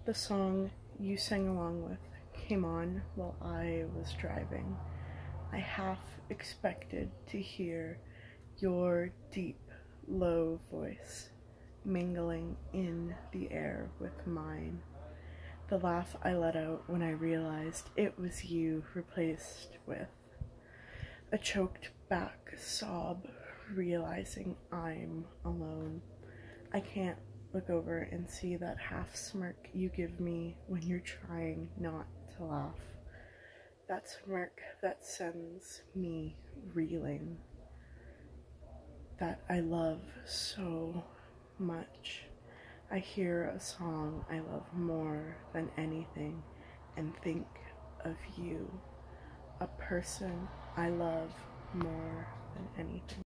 The song you sang along with came on while I was driving. I half expected to hear your deep, low voice mingling in the air with mine. The laugh I let out when I realized it was you replaced with a choked back sob, realizing I'm alone. I can't look over and see that half smirk you give me when you're trying not to laugh. That smirk that sends me reeling, that I love so much. I hear a song I love more than anything and think of you, a person I love more than anything.